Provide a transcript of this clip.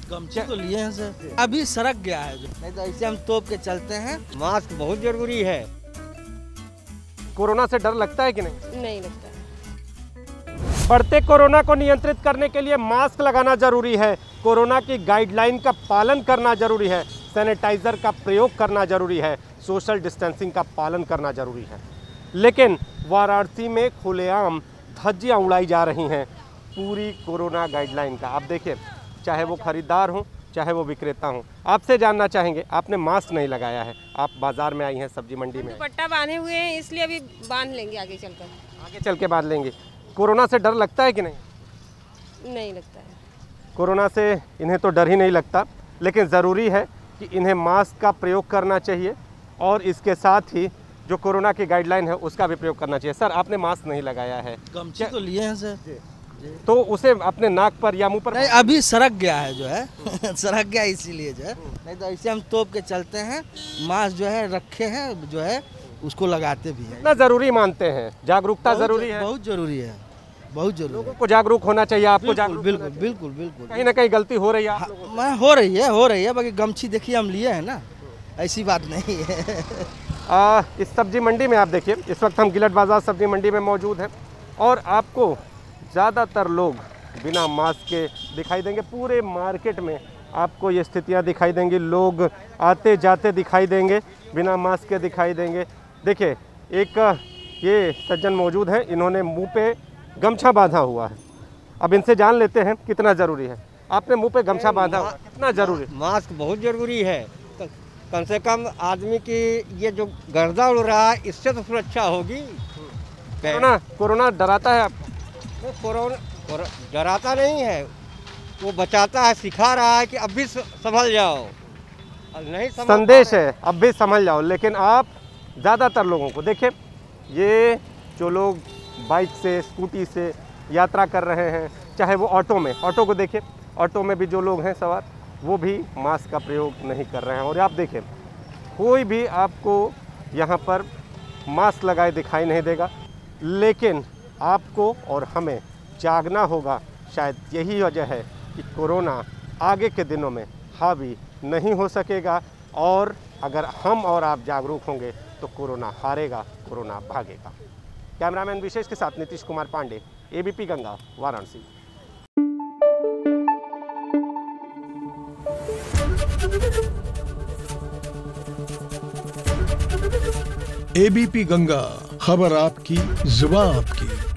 गमछे तो लिए हैं सर, अभी सड़क गया है जो, नहीं तो ऐसे हम तोप के चलते हैं। मास्क बहुत जरूरी है। कोरोना से डर लगता है कि नहीं? नहीं लगता। बढ़ते कोरोना को नियंत्रित करने के लिए मास्क लगाना जरूरी है, कोरोना की गाइडलाइन का पालन करना जरूरी है, सैनिटाइजर का प्रयोग करना जरूरी है, सोशल डिस्टेंसिंग का पालन करना जरूरी है। लेकिन वाराणसी में खुलेआम धज्जियां उड़ाई जा रही हैं पूरी कोरोना गाइडलाइन का। आप देखिए, चाहे वो खरीदार हों चाहे वो विक्रेता हों, आपसे जानना चाहेंगे, आपने मास्क नहीं लगाया है, आप बाजार में आई हैं, सब्जी मंडी में दुपट्टा बांधे हुए हैं, इसलिए अभी बांध लेंगे आगे चलकर। आगे चल के बांध लेंगे। कोरोना से डर लगता है कि नहीं? नहीं लगता है। कोरोना से इन्हें तो डर ही नहीं लगता, लेकिन ज़रूरी है कि इन्हें मास्क का प्रयोग करना चाहिए और इसके साथ ही जो कोरोना की गाइडलाइन है उसका भी प्रयोग करना चाहिए। सर, आपने मास्क नहीं लगाया है, गमछे तो लिए हैं सर, तो उसे अपने नाक पर या मुंह पर नहीं अभी सड़क गया है जो है सड़क गया इसीलिए जो है, नहीं तो ऐसे हम तोप के चलते हैं। मास्क जो है रखे हैं जो है, उसको लगाते भी हैं। कितना ज़रूरी मानते हैं? जागरूकता ज़रूरी है, बहुत जरूरी है, बहुत जरूरी लोगों को जागरूक होना चाहिए, आपको जागरूक बिल्कुल होना चाहिए। बिल्कुल बिल्कुल। कहीं ना कहीं गलती हो रही है आप लोगों मैं हो रही है, बाकी गमछी देखिए हम लिए हैं ना, ऐसी बात नहीं है। की। इस सब्जी मंडी में आप देखिए, इस वक्त हम गिलट बाजार सब्जी मंडी में मौजूद हैं और आपको ज़्यादातर लोग बिना मास्क के दिखाई देंगे। पूरे मार्केट में आपको ये स्थितियाँ दिखाई देंगी, लोग आते जाते दिखाई देंगे, बिना मास्क के दिखाई देंगे। देखिए, एक ये सज्जन मौजूद हैं, इन्होंने मुंह पे गमछा बांधा हुआ है। अब इनसे जान लेते हैं कितना ज़रूरी है। आपने मुंह पे गमछा बांधा हुआ, कितना ज़रूरी? मास्क बहुत जरूरी है। कम से कम आदमी की ये जो गर्दा उड़ रहा है इससे तो सुरक्षा होगी। कोरोना डराता है आप? वो कोरोना डराता नहीं है, वो बचाता है, सिखा रहा है कि अब भी संभल जाओ। नहीं संभल संदेश है, अब भी संभल जाओ। लेकिन आप ज़्यादातर लोगों को देखिए, ये जो लोग बाइक से स्कूटी से यात्रा कर रहे हैं, चाहे वो ऑटो में, ऑटो को देखिए, ऑटो में भी जो लोग हैं सवार, वो भी मास्क का प्रयोग नहीं कर रहे हैं। और आप देखिए, कोई भी आपको यहाँ पर मास्क लगाए दिखाई नहीं देगा। लेकिन आपको और हमें जागना होगा। शायद यही वजह है कि कोरोना आगे के दिनों में हावी नहीं हो सकेगा, और अगर हम और आप जागरूक होंगे तो कोरोना हारेगा, कोरोना भागेगा। कैमरामैन विशेष के साथ नीतीश कुमार पांडे, एबीपी गंगा, वाराणसी। एबीपी गंगा, खबर आपकी, जुबान आपकी।